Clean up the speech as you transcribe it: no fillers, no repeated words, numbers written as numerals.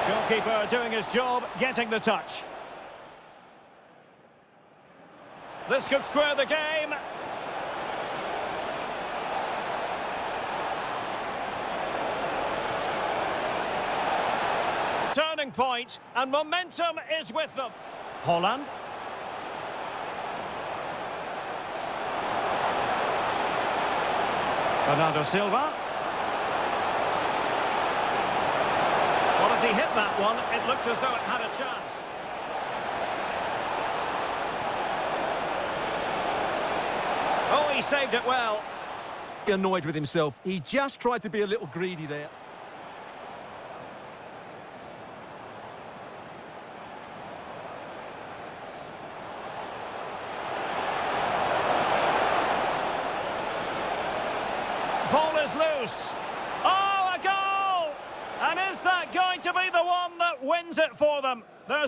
Goalkeeper doing his job, getting the touch. This could square the game. Turning point, and momentum is with them. Holland. Bernardo Silva. Well, as he hit that one, it looked as though it had a chance. Oh, he saved it well. Annoyed with himself. He just tried to be a little greedy there. Ball is loose. Oh, a goal! And is that going to be the one that wins it for them? There's